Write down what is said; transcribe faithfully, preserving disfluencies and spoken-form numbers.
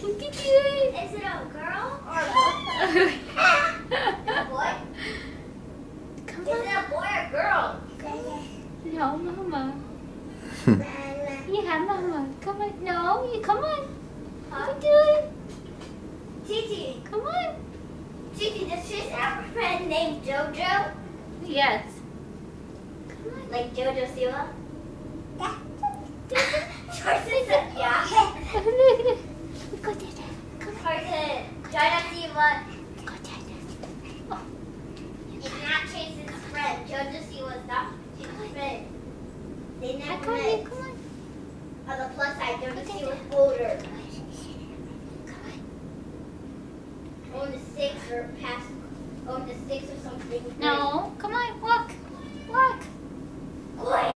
Is it a girl or a boy? A boy? Come Is it a boy or girl? No, Mama. You have Mama. Come on. No, you come on. Huh? You do it. Titi. Come on. Titi, does she have a friend named JoJo? Yes. Come on. Like JoJo Siwa? Carson said yeah. Go, Dada. Come on. Carson, JoJo Siwa Go, Dada. Oh. is not Chase's friend. JoJo Siwa is not Chase's friend. They I never call you. met. Come on. On the plus side, JoJo Siwa was older. Come on. Owned the six or past, owned the six or something. No. Come on. Walk. Walk. Boy.